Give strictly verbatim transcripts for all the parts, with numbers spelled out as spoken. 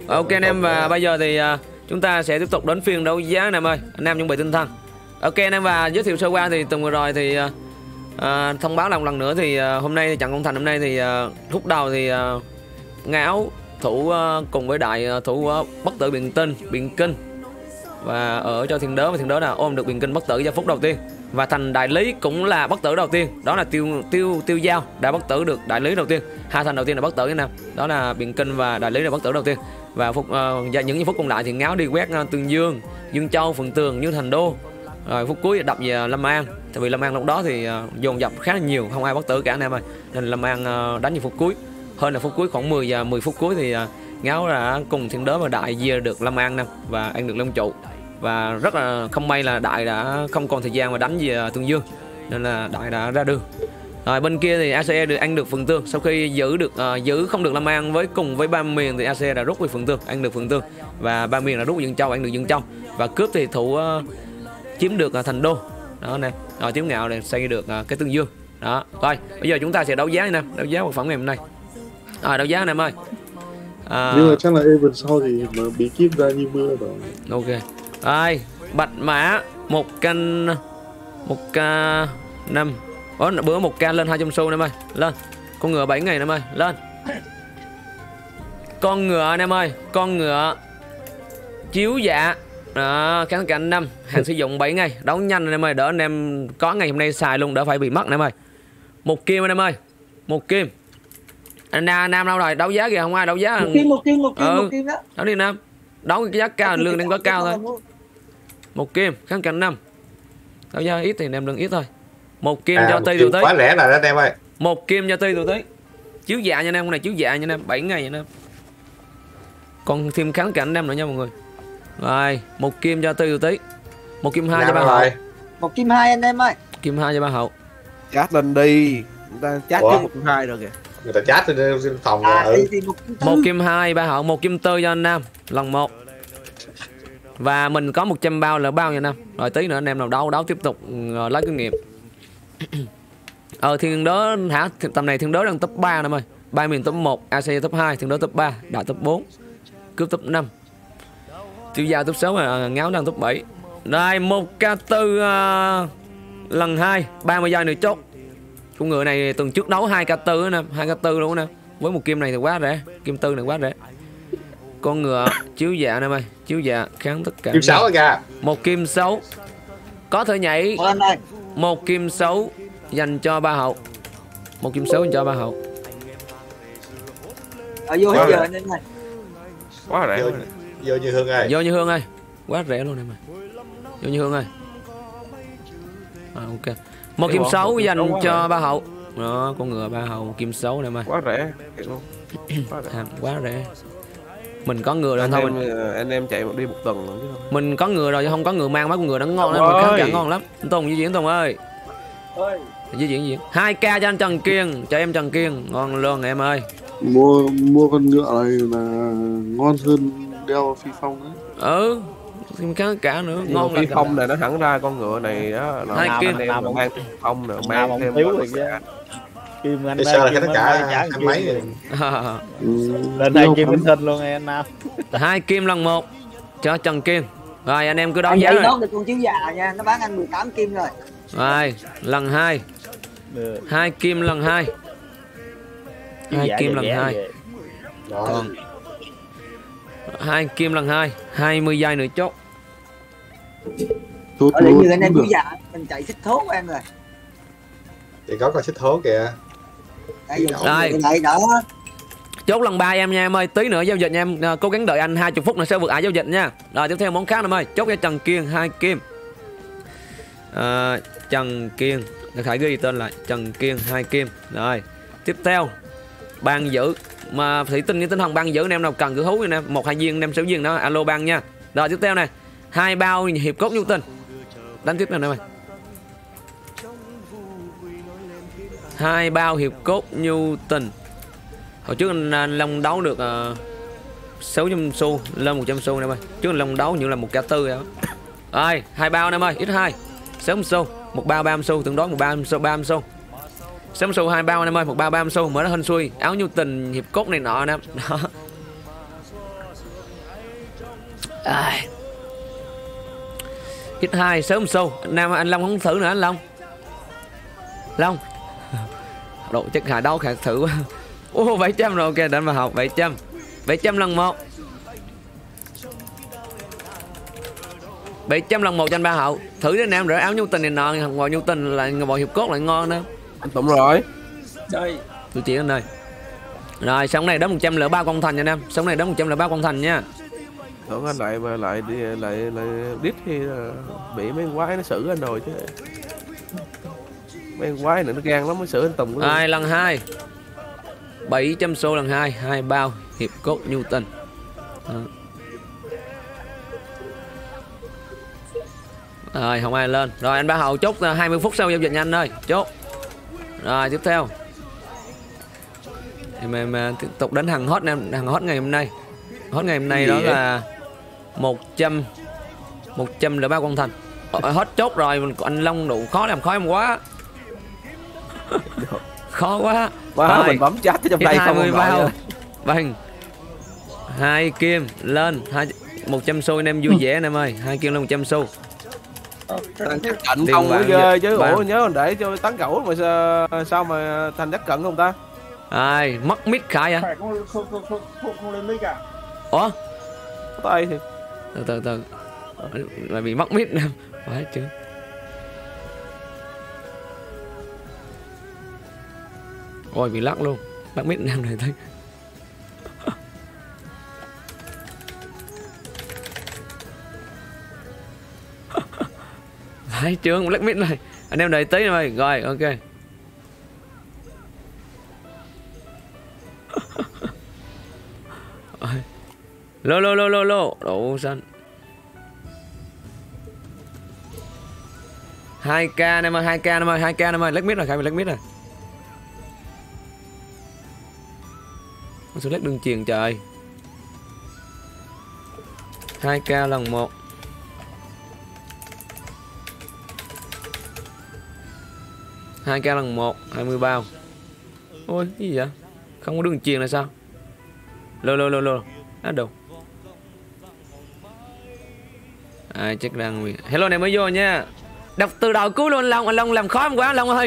Ok anh em, và bây giờ thì uh, chúng ta sẽ tiếp tục đến phiên đấu giá anh em ơi. Anh em chuẩn bị tinh thần. Ok anh em, và giới thiệu sơ qua thì tuần vừa rồi thì uh, uh, thông báo lần lần nữa thì uh, hôm nay trận Công Thành hôm nay thì uh, lúc đầu thì uh, Ngáo thủ uh, cùng với đại uh, thủ uh, bất tử Biện Tinh, Biện Kinh, và ở cho Thiên Đớ, và Thiên Đớ là ôm được Biện Kinh bất tử giây phút đầu tiên, và thành đại lý cũng là bất tử đầu tiên, đó là tiêu tiêu tiêu giao đã bất tử được đại lý đầu tiên. Hai thành đầu tiên là bất tử anh em, đó là Biện Kinh và đại lý là bất tử đầu tiên. Và phút uh, những phút còn lại thì Ngáo đi quét uh, Tương Dương, Dương Châu, Phượng Tường, Như Thành Đô, rồi phút cuối đập về Lâm An. Tại vì Lâm An lúc đó thì uh, dồn dập khá là nhiều, không ai bất tử cả anh em ơi, nên Lâm An uh, đánh vào phút cuối, hơn là phút cuối khoảng mười giờ mười phút cuối thì uh, Ngáo đã cùng Thiên Đớ và đại chia được Lâm An năm và ăn được Long Trụ. Và rất là không may là đại đã không còn thời gian mà đánh về Tương Dương, nên là đại đã ra đường. Rồi bên kia thì a xê e được ăn được Phượng Tương, sau khi giữ được uh, giữ không được Lâm An với cùng với ba miền thì a xê e đã rút về Phượng Tương, ăn được Phượng Tương, và ba miền đã rút Dương Châu, ăn được Dương Châu, và cướp thì thủ uh, chiếm được uh, Thành Đô đó nè. Rồi Tiếu Ngạo để xây được uh, cái Tương Dương đó. Rồi bây giờ chúng ta sẽ đấu giá nè, đấu giá vật phẩm ngày hôm nay. Rồi đấu giá anh em ơi. À, nhưng mà chắc là event sau thì mà bí kíp ra như mưa rồi. Ok. Rồi bạch mã một canh một k năm. Ủa, bữa một k lên hai trăm xu em ơi, lên. Con ngựa bảy ngày em ơi, lên. Con ngựa anh em ơi, con ngựa chiếu dạ. Đó, kháng cạnh năm, hàng sử dụng bảy ngày, đấu nhanh anh em ơi, đỡ anh em có ngày hôm nay xài luôn, đỡ phải bị mất anh em ơi. Một kim anh em ơi, một kim. Anh Nam, Nam đâu rồi, đấu giá kìa, không ai đấu giá. Một kim, một kim, một kim, ừ. một kim đó. Đấu đi Nam. Đấu cái giá cao, lương đang có cao thôi. Một kim, kháng cạnh năm. Đấu giá ít thì anh em đừng ít thôi. Một kim à, cho Tây Tiểu Tí. Quá rẻ rồi đó anh em ơi. Một kim cho Tây Tiểu Tí. Chiếu dạ nha anh em, con này chiếu dạ nha anh em, bảy ngày nha anh em. Còn thêm kháng cạnh anh em nữa nha mọi người. Rồi, một kim cho Tây Tiểu Tí. Một kim hai cho ba hậu. Một kim hai anh em ơi. Kim hai cho ba hậu. Chat lên đi. Người ta chat trước một kim hai rồi kìa. Người ta chat trên phòng à, rồi. Ừ. Thì một, kim một kim hai ba hậu, một kim tư cho anh Nam, lần một. Và mình có một trăm bao là bao nha anh em. Rồi tí nữa anh em nào đấu đấu tiếp tục uh, lấy kinh nghiệm. Ờ Thiên Đớ hả? Tầm này Thiên Đớ đang top ba anh em ơi. Ba miền top một, a xê top hai, Thiên Đớ top ba, Đại top bốn, Cướp top năm. Tiêu Giao top sáu mà Ngáo đang top bảy. Rồi một k tư uh, lần hai, ba mươi giây nữa chốt. Con ngựa này tuần trước đấu hai k tư nè, hai k tư luôn nè. Với một kim này thì quá rẻ, kim tư này quá rẻ. Con ngựa chiếu dạ em ơi, chiếu dạ kháng tất cả. Kim sáu kìa. Một kim sáu. Có thể nhảy. Một kim sáu dành cho ba hậu. Một kim sáu dành cho ba hậu. Ở vô hết giờ anh em ơi. Quá rẻ. Vô, vô Như Hương ơi. Vô Như Hương ơi. Quá rẻ luôn em ơi. Vô Như Hương ơi. À, ok. Một kim sáu dành cho ba hậu. Đó, con ngựa ba hậu, một kim sáu này mà. Quá rẻ. Quá rẻ. À, quá rẻ. Mình có ngựa rồi anh thôi em, mình anh em chạy đi một tuần rồi chứ không. Mình có ngựa rồi chứ không có ngựa mang mấy con ngựa nó ngon lắm, mình kháng cả ngon lắm. Anh Tùng di chuyển Tùng ơi. Ơi. Di chuyển gì? hai k cho anh Trần Kiên, cho em Trần Kiên, ngon luôn em ơi. Mua mua con ngựa này là ngon hơn đeo Phi Phong đấy. Ừ. Thêm kháng cả nữa, nhưng ngon Phi Phong này nó thẳng ra con ngựa này đó là hai kim mang mang phong nữa, mang thêm thiếu rồi chứ. Kim anh đây là tất cả hai mấy rồi. Lên hai kim minh tinh luôn anh Nam. Hai kim lần một cho Trần Kiên. Rồi anh em cứ đấu giá rồi. Nó được con chiếu già nha, nó bán anh mười tám kim rồi. Rồi, lần hai. Hai kim lần hai. Hai kim lần hai. Còn hai kim lần hai, hai mươi giây nữa chốt. Ở đây như anh em chiếu già, mình chạy xích thố của em rồi. Thì có con xích thố kìa. Đây. Chốt lần ba em nha em ơi, tí nữa giao dịch nha em, cố gắng đợi anh hai mươi phút nữa sẽ vượt ải giao dịch nha. Rồi tiếp theo món khác em ơi, chốt cho Trần Kiên hai kim. À, Trần Kiên, để phải ghi tên lại, Trần Kiên hai kim. Rồi, tiếp theo ban giữ mà thủy tinh với tinh thần ban giữ anh em nào cần cứ hú anh em, một hai viên anh em sáu viên đó, alo ban nha. Rồi tiếp theo này, hai bao hiệp cốt nhu tinh. Đánh tiếp này em ơi. Hai bao hiệp cốt nhu tình. Hồi trước anh, anh Long đấu được uh, sáu trăm xu lên một trăm xu em ơi. Trước anh Long đấu như là một k tư đó. Rồi, hai bao em ơi, x hai. sáu trăm xu, một bao ba mươi xu, tương đối một ba mươi xu, ba mươi xu. sáu mươi xu hai bao em ơi, một bao ba mươi xu, mở ra hên xui, áo nhu tình hiệp cốt này nọ nè. Đó. À. Hit hai sớm sâu. Nam anh Long không thử nữa anh Long. Long. Độ chắc hà đau khả thử quá. Ô bảy trăm rồi, ok đánh vào học bảy trăm. bảy trăm lần một. bảy trăm lần một cho anh Ba Hậu. Thử đi Nam, rỡ áo nhu tình này nọ, ngồi nhu tình lại ngồi hiệp cốt lại ngon nữa. Anh Tụng rồi. Đây. Tôi chỉ anh ơi. Rồi sống này đó một trăm lẻ ba con thành nha Nam. Sống này đó một trăm lẻ ba con thành nha. Tưởng anh lại mà lại đi lại lại đít thì bị mấy con quái nó xử anh rồi chứ. Mấy con quái nữa nó gan lắm mới xử anh Tùng. Rồi lần hai. bảy trăm xu lần hai, hai bao hiệp cốt nhu tình. Đó. Rồi không ai lên. Rồi anh Ba Hậu chốt hai mươi phút sau giao dịch nha anh ơi. Chốt. Rồi tiếp theo. Em em tiếp tục đến hàng hot em, hàng hot ngày hôm nay. Hot ngày hôm nay đó là một trăm một trăm lẻ ba con thành. Hot chốt rồi, anh Long đủ khó làm khó em quá. Khó quá. Wow, mình bấm chat trong đây không bao. Bằng hai kim lên hai một trăm xu anh em vui vẻ anh em ơi. Hai kim lên một trăm xu. Thằng chắc cận không mới ghê chứ. Ủa nhớ để cho tán cẩu mà sao, sao mà thành chắc cận không ta? Ai mất mic Khải à? Không không không không không, không lên mic à? Ủa? Tay thì từ từ từ lại bị mất mic nè. Phải chứ. Ôi bị lắc luôn. Bắt mic nam này thấy. Phải chưa, lắc mic này. Anh em đợi tí rồi. Rồi ok. Lô lô lô lô lô đổ xanh hai k em ơi, hai k em ơi, hai k em ơi, lắc mít rồi, khai lắc mít rồi. Nó sẽ lắc đường truyền trời. hai k lần một. hai k lần một, hai mươi bao. Ôi cái gì vậy? Không có đường truyền là sao? Lô lô lô lô. Á đâu? À chắc đang hello này mới vô nha. Đọc từ đầu cuối luôn anh Long, anh Long làm khó em quá anh Long ơi.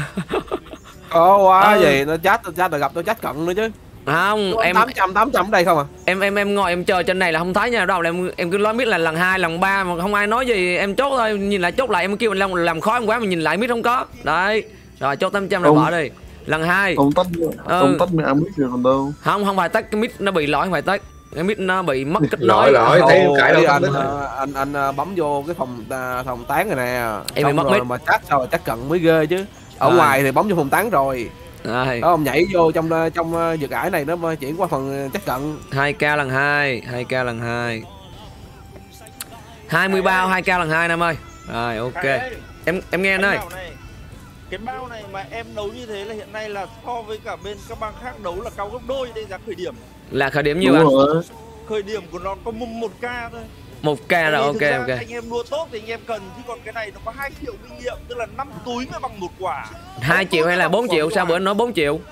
Khó quá ừ. Vậy nó chat chat là gặp tôi chat cận nữa chứ. Không, em tám trăm tám trăm ở đây không à? Em em em ngồi em chờ trên này là không thấy nha, đâu là em em cứ nói biết là lần hai, lần ba mà không ai nói gì, em chốt thôi, nhìn lại chốt lại em kêu anh Long làm khó em quá mà nhìn lại biết không có. Đấy. Rồi chốt tám trăm rồi bỏ đi. Lần hai. Ông tắt ừ. Ông tắt mẹ mic rồi còn đâu. Không, không phải tắt cái mic nó bị lỗi, không phải tắt. Cái mic nó bị mất kết nối. Lỗi lỗi thấy cãi đâu anh, anh, anh anh bấm vô cái phòng phòng tán này nè. Em bị mất mic mà chat sao chat cận mới ghê chứ. Ở à. Ngoài thì bấm vô phòng tán rồi. Rồi. Đó, ông nhảy vô trong trong vực ải này nó chuyển qua phần chắc cận. hai k lần hai, hai k lần hai. hai mươi bao hai k lần hai em ơi. Rồi ok. Em em nghe anh ơi. Cái bao này mà em đấu như thế là hiện nay là so với cả bên các bang khác đấu là cao gấp đôi đây giá khởi điểm. Là khởi điểm nhiêu anh? Khởi điểm của nó có một k thôi. một k rồi ok ok. Anh em đua tốt thì anh em cần, chứ còn cái này nó có hai triệu kinh nghiệm, tức là năm túi mới bằng một quả. hai triệu hay là bốn triệu? Sao bữa nó bốn triệu?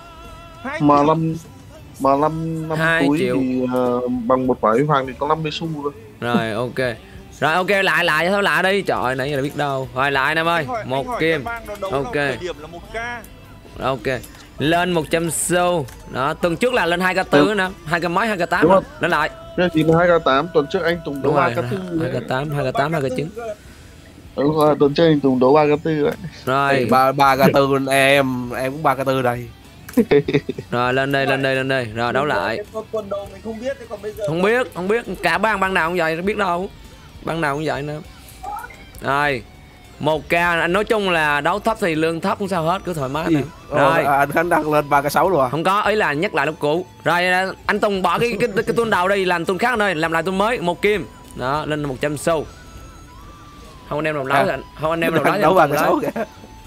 Mà năm mà năm năm túi triệu. Thì uh, bằng một quả vàng thì có năm mươi xu thôi. Rồi ok. Rồi ok, lại lại thôi lại đi. Trời ơi nãy giờ biết đâu. Rồi lại em ơi. Hỏi, một kim. Ok. Điểm là một k. Ok. Lên một trăm xu. Đó, tuần trước là lên hai k tư nữa, hai k mấy, hai k tám. Lên lại. Cái gì là hai k tám, tuần trước anh Tùng đấu ba k tư. hai k tám, hai k tám, hai k chín. Đúng rồi, tuần trước anh Tùng đấu ba k tư đấy. Rồi, ba ba k tư em, em cũng ba k tư đây. Rồi lên đây, lên đây, lên đây. Rồi đấu lại. Tuần đầu mình không biết, còn bây giờ không biết, không biết, cả bang bang nào cũng vậy, biết đâu. Bang nào cũng vậy nữa. Rồi. một k, anh nói chung là đấu thấp thì lương thấp cũng sao hết, cứ thoải mái nè. Rồi, à, anh Khánh đăng lên ba k sáu luôn à? Không có, ý là nhắc lại lúc cũ. Rồi anh Tùng bỏ cái cái cái, cái tuôn đầu đi, làm tuôn khác nơi, làm lại tuôn mới, một kim. Đó, lên một trăm xu. Không anh em nào nói, à. Không anh em nào nói đấu ba k sáu kìa.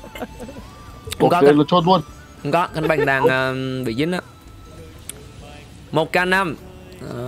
Không có, là chốt luôn. Không có, Khánh Bang đang uh, bị dính á. một k năm. Đó.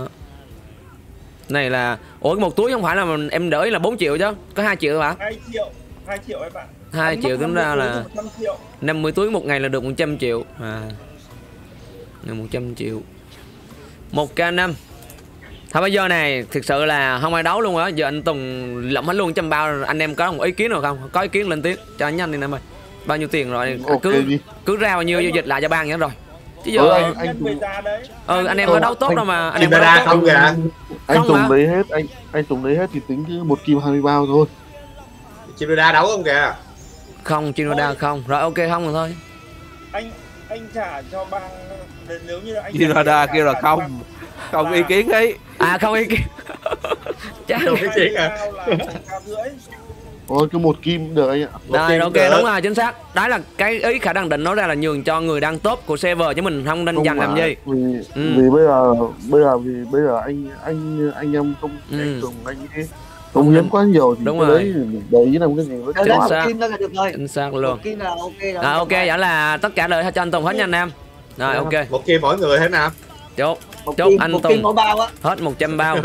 Này là ủa một túi không phải là em đỡ là bốn triệu chứ, có hai triệu hả? hai triệu, hai triệu em ạ. hai triệu tính ra là năm mươi túi một ngày là được một trăm triệu. À. một trăm triệu. một k năm. Thôi bây giờ này thực sự là không ai đấu luôn á, giờ anh Tùng lộng hết luôn trăm bao, anh em có một ý kiến nào không? Có ý kiến lên tiếng cho anh nhanh đi em ơi. Bao nhiêu tiền rồi Ok cứ đi. cứ ra bao nhiêu giao dịch lại cho ban vậy rồi. Chứ giờ Ừ, anh, anh, anh Nhân về Tùng, giá đấy. ừ, anh em có đấu tốt đâu mà anh em có Chimera đấu tốt. không kìa. anh Không Tùng hả? lấy hết, anh anh Tùng lấy hết thì tính cứ một kim hai mươi bao thôi. Chimera đấu không kìa. Không, Chinoda không. Rồi ok không rồi thôi. Anh anh trả cho bang nếu như là anh Chinoda kêu là không. Không ý kiến ấy. À không ý kiến. Chán. Không ý kiến à. Cao là một cao rưỡi. Thôi cứ một kim được anh ạ. Rồi ok được. đúng rồi chính xác. Đó là cái ý khả năng định nói ra là nhường cho người đang top của server chứ mình không nên Không dành làm mà, gì. Vì Ừ. vì bây giờ bây giờ vì bây giờ anh anh anh em không Ừ. anh Tùng anh ấy không hiến quá nhiều thì Đúng cái rồi. đấy để ý làm cái gì với Rồi Chính đó, xác. một kim đó là được rồi. Chính xác Một luôn. kim là ok rồi. À, ok vậy là tất cả đợi cho anh Tùng hết nha anh em. Rồi ok. Một kim mỗi người hết nào. Chốt. Một Chốt kim, anh một Tùng. kim mỗi bao á. Hết một trăm bao.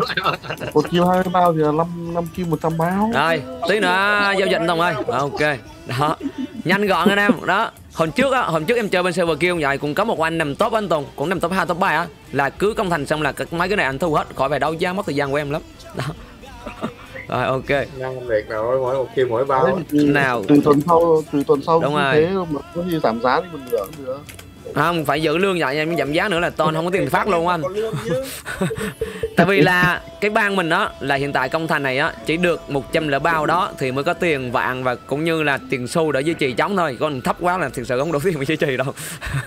một kim hai mươi bao thì là năm năm kim một trăm bao. Rồi, tí nữa giao dịch anh Tùng ơi. Rồi, ok. Đó. Nhanh gọn anh em. Đó. Hôm trước á, hôm trước em chơi bên server kia vậy cũng có một anh nằm top anh Tùng, cũng nằm top hai top ba á, là cứ công thành xong là mấy cái này anh thu hết, khỏi phải đấu giá mất thời gian của em lắm. Đó. Rồi ok. Năng việc rồi, mỗi một kim mỗi bao. Đấy, thì từ, Nào. từ tuần sau từ tuần sau Đúng như rồi. thế mà có gì giảm giá thì mình được nữa. Không, phải giữ lương vậy em giảm giá nữa là ton không có tiền phát luôn anh. Có lương chứ. Tại vì là cái bang mình đó là hiện tại công thành này á chỉ được một trăm lẻ bao đó thì mới có tiền vạn và cũng như là tiền xu để duy trì chống thôi, còn thấp quá là thực sự không đủ tiền để duy trì đâu.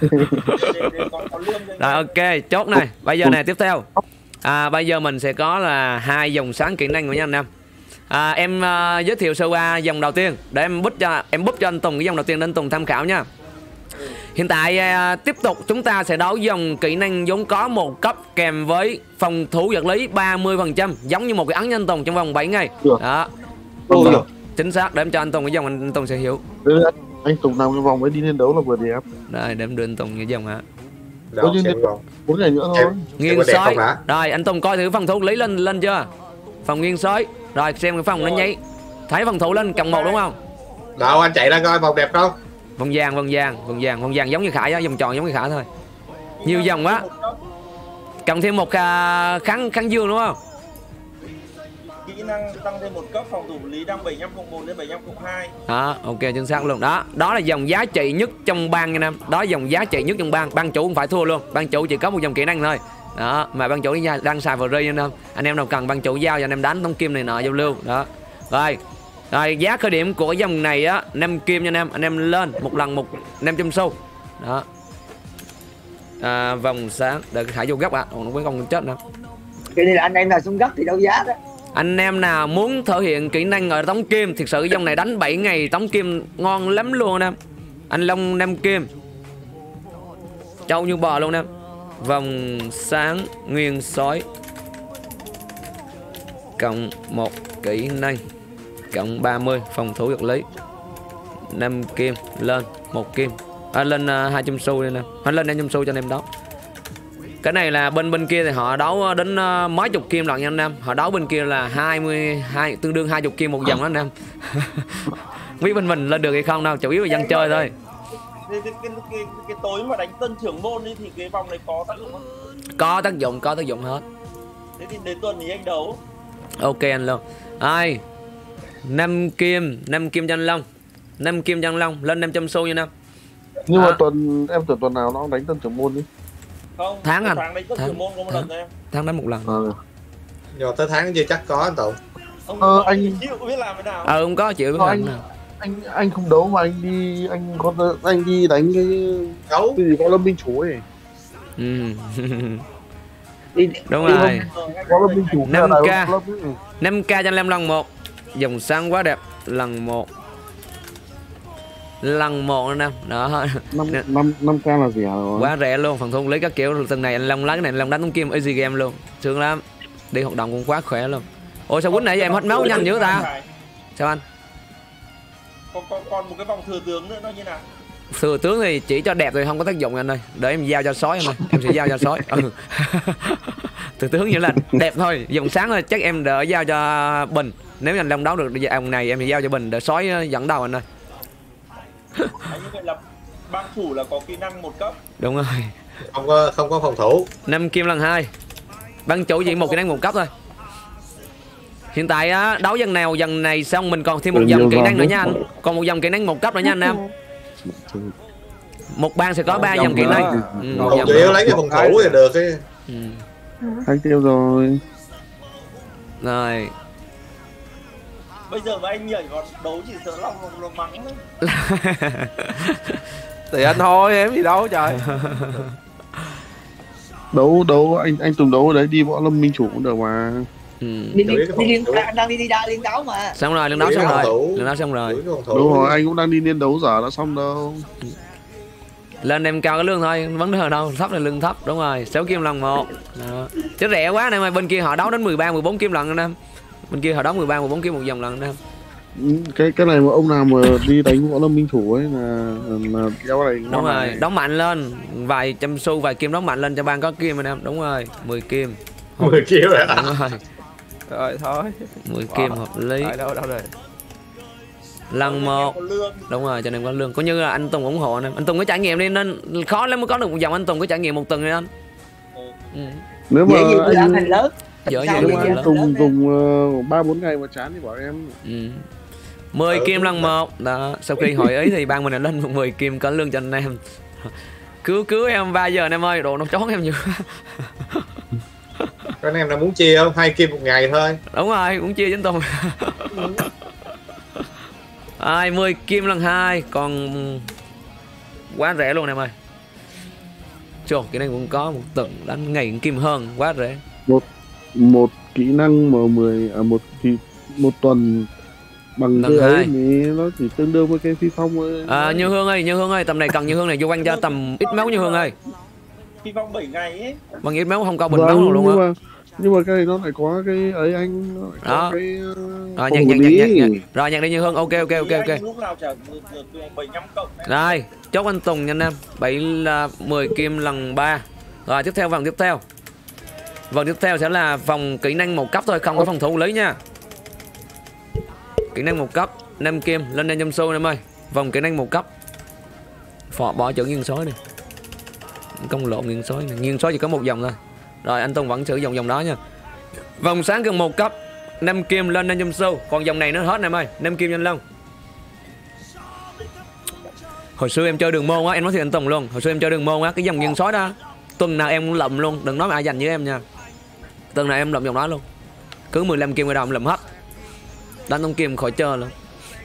Để- để còn có lương cho Rồi ok, chốt này. Bây giờ này tiếp theo. À, bây giờ mình sẽ có là hai dòng sáng kỹ năng của nha anh em. À, em uh, giới thiệu sơ qua dòng đầu tiên để em bút cho em bút cho anh Tùng cái dòng đầu tiên để anh Tùng tham khảo nha. Hiện tại uh, tiếp tục chúng ta sẽ đấu dòng kỹ năng vốn có một cấp kèm với phòng thủ vật lý ba mươi phần trăm giống như một cái ấn nha anh Tùng trong vòng bảy ngày. Được. Đó. Ôi giời. Chính xác để em cho anh Tùng cái dòng anh Tùng sẽ hiểu. Đấy, anh, anh Tùng làm cái vòng ấy đi lên đấu là vừa đẹp. Đây để em đưa anh Tùng cái dòng hả. Đâu, xem còn. Bốn ngày nữa thôi. Em- Nghiêng có đẹp sói. không hả? Rồi anh Tùng coi thử phòng thủ lý lên lên chưa? Phòng nghiêng sói. Rồi xem cái phòng nó nháy. Thấy phòng thủ lên cộng một đúng không? Đâu anh chạy ra coi vòng đẹp không? Vòng vàng, vòng vàng, vòng vàng, vòng vàng giống như Khải á, vòng tròn giống như Khải thôi. Nhiều dòng quá. Cộng thêm một uh, kháng kháng dương đúng không? kỹ năng tăng thêm một cấp phòng thủ lý đang bảy mươi lăm cộng một đến bảy mươi lăm cộng hai. Đó, ok chính xác luôn. Đó, đó là dòng giá trị nhất trong bang nha em. Đó là dòng giá trị nhất trong bang. Ban chủ không phải thua luôn. Ban chủ chỉ có một dòng kỹ năng thôi. Đó, mà ban chủ đang xài free anh em. Anh em nào cần ban chủ giao cho anh em đánh tống kim này nọ giao lưu. Đó. Rồi. Rồi giá khởi điểm của dòng này á năm kim nha anh em. Anh em lên một lần một năm trăm xu. Đó. À, vòng sáng để Khải vô góc ạ. À. Còn nó với con chết nữa. Cái này là anh em nào xuống gấp thì đấu giá đó. Anh em nào muốn thể hiện kỹ năng ở tống kim, thực sự cái dòng này đánh bảy ngày tống kim ngon lắm luôn anh em. Anh Long năm kim trâu như bò luôn em. Vòng sáng nguyên sói cộng một kỹ năng cộng ba mươi phòng thủ vật lý năm kim lên một kim à, lên uh, hai trăm xu đi nè, hay lên năm trăm xu cho anh em đó. Cái này là bên bên kia thì họ đấu đến uh, mấy chục kim lận nha anh em. Họ đấu bên kia là hai mươi hai tương đương hai mươi kim một vòng đó anh em. Biết bên mình lên được hay không đâu, chủ yếu là dân chơi thôi. Cái, cái, cái, cái, cái tối mà đánh tân trưởng môn đi thì cái vòng này có tác dụng không? Có tác dụng, có tác dụng hết. Thế thì đến tuần thì anh đấu. Ok anh Long. Ai năm kim, năm kim cho anh Long. năm kim cho anh Long lên năm trăm xu nha năm. Nhưng À. mà tuần em tưởng tuần nào nó cũng đánh tân trưởng môn đi. Không, Tháng một anh. tháng đánh tân Tháng. trưởng môn có một lần thôi em. Tháng đánh một lần. Ờ. Nhưng mà tới tháng chưa chắc có anh Tùng. Ông Ờ, ờ, anh- anh chịu biết làm thế nào. Ờ không có chịu biết Thôi làm anh- nào. Anh anh không đấu mà anh đi anh có anh đi đánh cái Đấu. cái gì có lâm minh chủ ấy. Ừ. Đi, Đúng đi rồi. không? Ờ, anh Có lâm ơi, minh chủ năm là k. đại lâm ấy. năm k cho anh em lần một. Dòng sáng quá đẹp. Lần một. Lần một anh em. Đó. năm năm năm k là rẻ rồi. Quá rẻ luôn, phần thu lấy các kiểu từng này anh Long lấy cái này anh Long đánh tống kim easy game luôn. Sướng lắm. Đi hoạt động cũng quá khỏe luôn. Ủa sao quýnh nãy giờ em hết máu nhanh dữ ta? Sao anh? Còn, còn, còn một cái vòng thừa tướng nữa nó như nào? Thừa tướng thì chỉ cho đẹp thôi không có tác dụng anh ơi. Để em giao cho sói anh ơi. Em sẽ giao cho sói. Ừ. Thừa tướng nghĩa là đẹp thôi, dòng sáng thôi, chắc em đỡ giao cho Bình. Nếu như anh Long đấu được ông này em sẽ giao cho Bình để sói dẫn đầu anh ơi. À, như vậy là bang chủ là có kỹ năng một cấp. Đúng rồi. Không có không có phòng thủ. năm kim lần hai. Ban chủ chỉ một kỹ năng một cấp thôi. Hiện tại á, đấu dần nào dần này xong mình còn thêm một dòng kỹ năng nữa nha anh. Còn một dòng kỹ năng một cấp nữa nha anh em. Một ban sẽ có ba dòng kỹ năng. Ừ, Còn chủ yếu lấy cái phòng thủ thì được ấy. Ừ. Thanh tiêu rồi. Rồi. Bây giờ mà anh nhảy vào đấu chỉ sợ lòng lòng mắng đấy. Thì anh thôi em gì đâu trời. Đấu đấu anh anh Tùng đấu ở đấy đi võ lâm minh chủ cũng được mà. Ừ. Đi đi đi liên đang đi đi đa liên đấu mà. Xong rồi, lần đấu xong rồi. Lần đấu xong rồi. Đúng rồi, anh cũng đang đi liên đấu giờ đã xong đâu. Lên em cao cái lương thôi, vấn đề đâu, thấp là lương thấp, đúng rồi, sáu kim lần một. Đó. Chứ rẻ quá này mà bên kia họ đấu đến mười ba mười bốn kim lần anh em. Bên kia họ đấu mười ba mười bốn kim một vòng lần anh em. Cái cái này mà ông nào mà đi đánh võ lâm minh chủ ấy là là kéo này. Đúng rồi, này. Đóng mạnh lên, vài trăm xu vài kim đóng mạnh lên cho ban có kim anh em, đúng rồi, mười kim. mười kim rồi. Đúng rồi. Rồi thôi. mười kim hợp lý. Rồi, đâu đâu rồi. Lần một. Đúng rồi, cho nên có lương. Có như là anh Tùng ủng hộ anh em. Anh Tùng có trải nghiệm đi nên khó lắm mới có được một dòng anh Tùng có trải nghiệm một tuần đi anh. Ừ. Nếu mà anh thành lớn. Dở gì nếu mà anh Tùng dùng ba bốn ngày mà chán thì bảo em. Ừ. mười kim lần một. Đó, sau khi hỏi ý thì ban mình lên mười kim có lương cho anh em. Cứu cứu em ba giờ anh em ơi, đồ nó chón em nhiều. Các anh em nào muốn chia không? Hai kim một ngày thôi. Đúng rồi, cũng chia với anh Tùng. Ai mười kim lần hai, còn quá rẻ luôn em ơi. Trời, cái này cũng có một tuần đánh ngày kim hơn, quá rẻ. Một một kỹ năng mà mười à, một thì một tuần bằng cái ấy thì nó chỉ tương đương với cái phi phong thôi. À, Như Hương ơi, Như Hương ơi, tầm này cần Như Hương này vô quanh cho tầm ít máu Như Hương ơi. Phi phong bảy ngày ấy. Bằng ít máu không có bình Vâng, máu nào luôn á. Nhưng mà nhưng mà cái này nó lại có cái ấy anh, nó lại có đó. Cái Rồi nhạc nhạc nhạc nhạc nhạc. Rồi nhạc đi Như Hương, ok ok ok ok. Lúc nào chả được bảy mươi lăm cộng. Rồi, chốt anh Tùng nha anh em. bảy là mười kim lần ba. Rồi tiếp theo vòng tiếp theo. Vòng tiếp theo sẽ là vòng kỹ năng một cấp thôi, không có phòng thủ lý nha. Kỹ năng một cấp, năm kim lên lên trong xu em ơi. Vòng kỹ năng một cấp. Phò bỏ chữ nghiêng sói đi. Công lộn nghiêng sói này, nghiêng sói chỉ có một vòng thôi. Rồi anh Tùng vẫn sử dụng vòng đó nha. Vòng sáng cần một cấp, năm kim lên lên trong xu, còn vòng này nó hết em ơi, năm kim nhanh lông. Hồi xưa em chơi đường môn á, em nói thiệt anh Tùng luôn, hồi xưa em chơi đường môn á, cái dòng nghiêng sói đó, tuần nào em cũng lậm luôn, đừng nói mà ai giành với em nha. Tuần nào em lậm vòng đó luôn. Cứ mười lăm kim cái đầu em lậm hết. Đánh ông kim khỏi chơi luôn.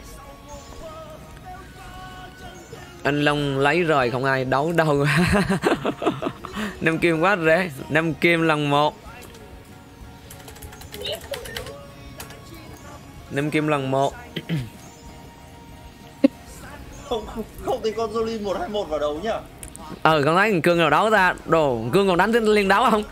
Anh Long lấy rồi không ai đấu đâu. năm kim quá rẻ, năm kim lần một. năm kim lần một. Không không, không thì con Jolin một hai một vào đấu nhá. Ờ con thấy thằng Cương nào đấu ta, đồ Cương còn đánh liên đấu không?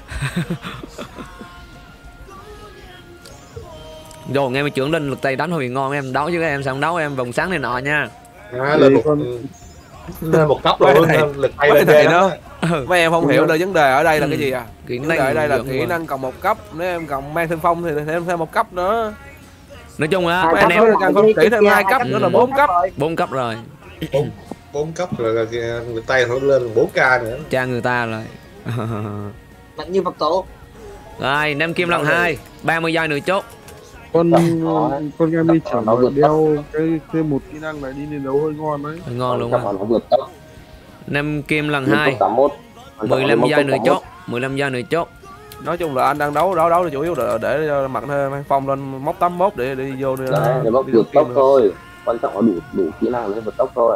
Rồi nghe mấy trưởng linh lực tay đánh hồi ngon em đấu chứ em sao không đấu em vòng sáng này nọ nha. À, lên một, lên một cấp luôn, lực tay lên đây đó. Mấy em không hiểu được vấn đề ở đây là cái gì à? Kỹ năng ở đây là kỹ năng còn một cấp, nếu em còn mang thương phong thì thêm thêm một cấp nữa. Nói chung á anh em càng không kỹ thêm hai cấp nữa là bốn cấp. bốn cấp rồi. bốn cấp rồi là lực tay nó lên bốn k nữa. Cha người ta rồi. Mạnh như Phật tổ. Rồi, năm kim lần hai, ba mươi giây nữa chốt. Con con em đi chẳng rồi đeo cái thêm một kỹ năng này đi lên đấu hơi ngon đấy. Hơi ngon luôn á. năm kim lần hai, mười lăm giây nữa chốt, mười lăm giây nữa chốt. Nói chung là anh đang đấu đấu đấu là chủ yếu là để mặc mang phong lên móc tám mốt để đi vô đi. Đấy, để bóc vượt tốc thôi. Quan trọng là đủ đủ kỹ năng để vượt tốc thôi.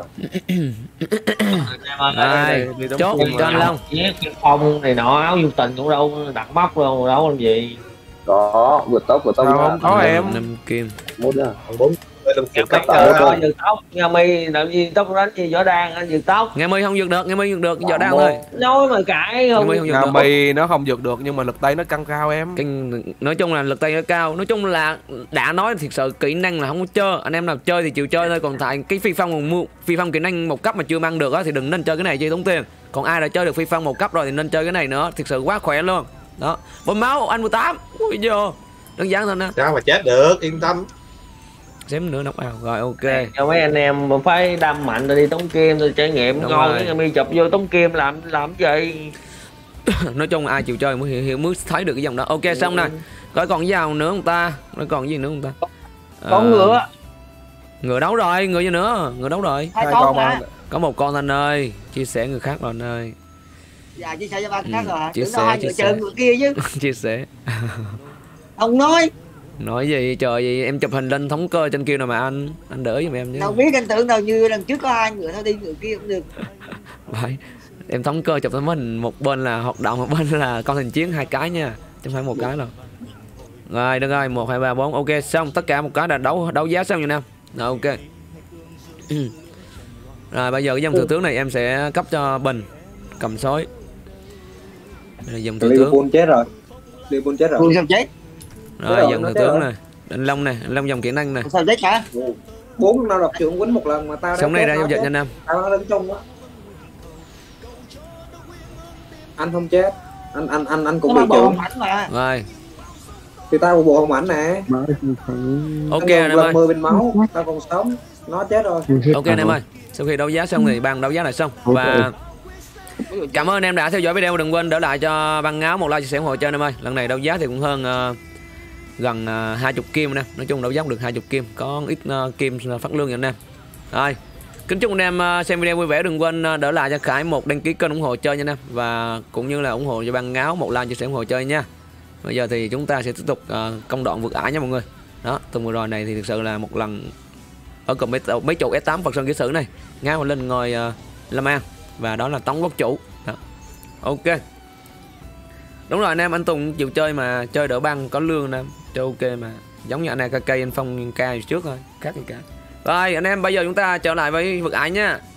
Rồi, chốt cho anh Long. Kim phong này nọ áo du tình cũng đâu đặt móc đâu đâu làm gì. Có vượt tốc vượt tốc không có em. năm kim. Một nha. bốn lên kiểu cấp rồi vượt tốc. Nghe mi làm gì tốc đánh gì võ đan anh vượt tốc. Nghe mi không vượt được, nghe mi vượt được võ đan thôi. Nói mà cãi không. Nghe mi nó không vượt được nhưng mà lực tay nó căng cao em. Cái, nói chung là lực tay nó cao, nói chung là đã nói thiệt sự kỹ năng là không có chơi, anh em nào chơi thì chịu chơi thôi, còn tại cái phi phong còn mua phi phong kỹ năng một cấp mà chưa mang được á thì đừng nên chơi cái này, chơi tốn tiền. Còn ai đã chơi được phi phong một cấp rồi thì nên chơi cái này nữa, thiệt sự quá khỏe luôn. Đó, bơm máu anh mười tám. Ui vô. Đơn giản thôi nè. Sao mà chết được, yên tâm. Xém nữa knock out rồi, ok. Cho mấy anh em phải đâm mạnh rồi đi tống kim rồi trải nghiệm. Đúng ngon cái mi chụp vô tống kim làm làm gì. Nói chung ai chịu chơi mới hiểu, hiểu mới thấy được cái dòng đó. Ok xong nè. Rồi còn giàu nữa không ta? Rồi còn gì nữa không ta? Con ngựa. Ngựa đấu rồi, ngựa gì nữa? Ngựa đấu rồi. Hai con mà. Có một con anh ơi, chia sẻ người khác rồi anh ơi. Dạ chia sẻ cho ba khác Ừ, rồi hả? chia Tưởng sẻ, đâu hai chia người sẻ. chơi người kia chứ. Chia sẻ. Ông nói. Nói gì trời gì em chụp hình lên thống cơ trên kia nào mà anh anh đỡ giùm em chứ. Đâu biết anh tưởng đâu như lần trước có hai người thôi đi người kia cũng được. Vậy em thống cơ chụp tấm hình một bên là hoạt động, một bên là con hình chiến hai cái nha, chứ không phải một cái đâu. Rồi được rồi, một hai ba bốn, ok xong tất cả một cái là đấu đấu giá xong rồi Nam. Rồi ok. Rồi bây giờ cái dòng thừa tướng này em sẽ cấp cho Bình cầm sói. Đây là dòng thừa tướng. Liverpool chết rồi. Liverpool chết rồi. Liverpool sao chết? Rồi dòng thừa tướng này. Anh Long này, anh Long dòng kỹ năng này. Sao chết hả? Bốn năm đập trưởng quýnh một lần mà tao Sống này ra giao dịch nha Nam. Tao đang đứng chung á. Anh không chết. Anh anh anh anh cũng bị trưởng. Rồi. Thì tao bộ hồng ảnh nè. Ok Nam ơi. mười bình máu, tao còn sống. Nó chết rồi. Ok Nam ơi. Sau khi đấu giá xong thì ban đấu giá lại xong. Và cảm ơn em đã theo dõi video, đừng quên đỡ lại cho băng áo một like, chia sẻ ủng hộ chơi em ơi. Lần này đấu giá thì cũng hơn uh, gần uh, hai mươi kim nè. Nói chung đấu giá cũng được hai mươi kim, có ít uh, kim phát lương cho anh em. Rồi. Kính chúc anh em uh, xem video vui vẻ, đừng quên uh, đỡ lại cho Khải một đăng ký kênh ủng hộ chơi nha anh em, và cũng như là ủng hộ cho băng áo một like, chia sẻ ủng hộ chơi nha. Bây giờ thì chúng ta sẽ tiếp tục uh, công đoạn vượt ải nha mọi người. Đó, tuần vừa rồi này thì thực sự là một lần ở cùng mấy, mấy trụ S tám Phật Sơn Kỹ Sử này ngáo lên ngôi uh, Lâm An, và đó là Tống Quốc Chủ. Đó. Ok. Đúng rồi anh em, anh Tùng chịu chơi mà chơi đỡ băng có lương anh em, chơi ok mà, giống như anh a ca ca anh Phong ca trước thôi, khác gì cả. Rồi anh em bây giờ chúng ta trở lại với vực ải nha.